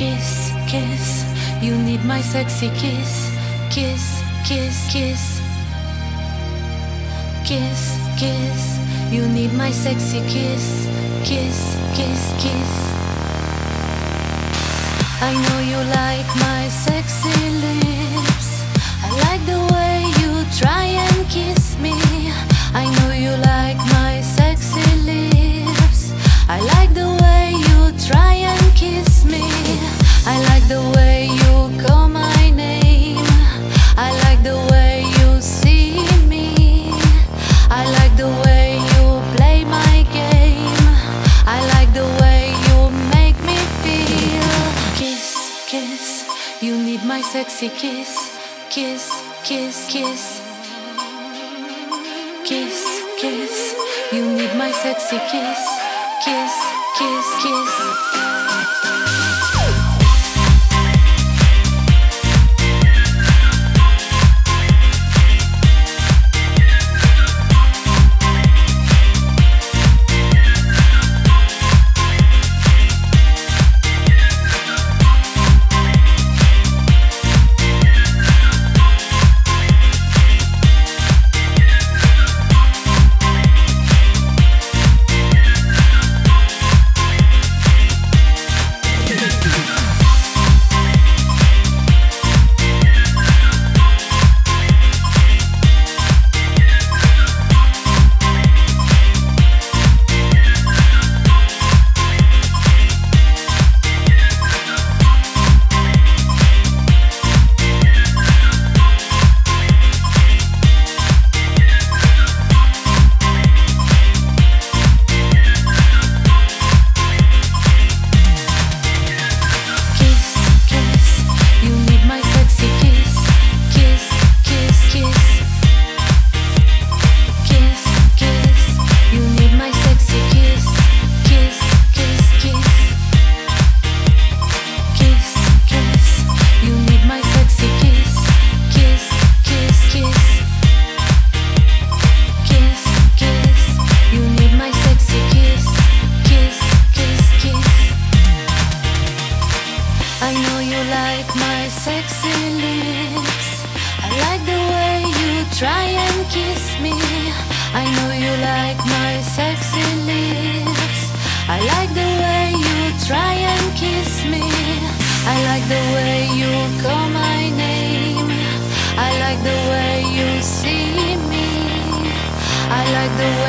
Kiss, kiss, you need my sexy kiss. Kiss, kiss, kiss. Kiss, kiss, you need my sexy kiss. Kiss, kiss, kiss. I know you like my sexy lips. I like the way you try and kiss me. I know you like my sexy lips. I like the way you try and kiss me. I like the way you call my name. I like the way you see me. I like the way you play my game. I like the way you make me feel. Kiss, kiss, you need my sexy kiss. Kiss, kiss, kiss. Kiss, kiss, you need my sexy kiss. Kiss, kiss, kiss. I know you like my sexy lips. I like the way you try and kiss me. I know you like my sexy lips. I like the way you try and kiss me. I like the way you call my name. I like the way you see me. I like the